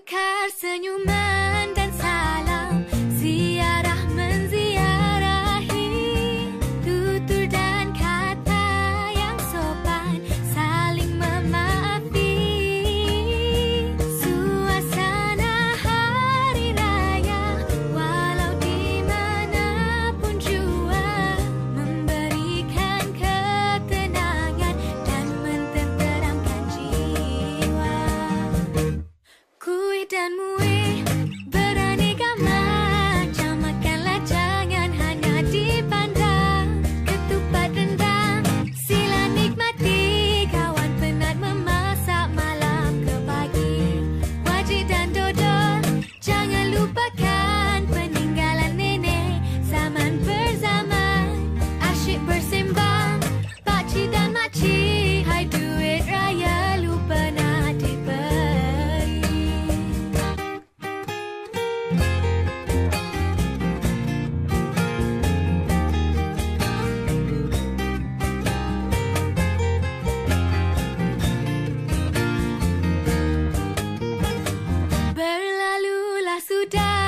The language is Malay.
Tukar senyuman dan salam, ziarah menziarahi, tutur dan kata yang sopan, saling memaafi. Suasana hari raya, walau dimanapun jua, memberikan ketenangan dan mententeramkan jiwa. Kuih dan muih beraneka macam, makanlah jangan hanya dipandang. Ketupat rendang sila nikmati, kawan penat memasak malam ke pagi. Wajit dan dodol jangan lupakan, peninggalan nenek zaman berzaman. Asyik bersembang pakcik dan makcik, hai duit raya lupa nak diberi. Berlalulah sudah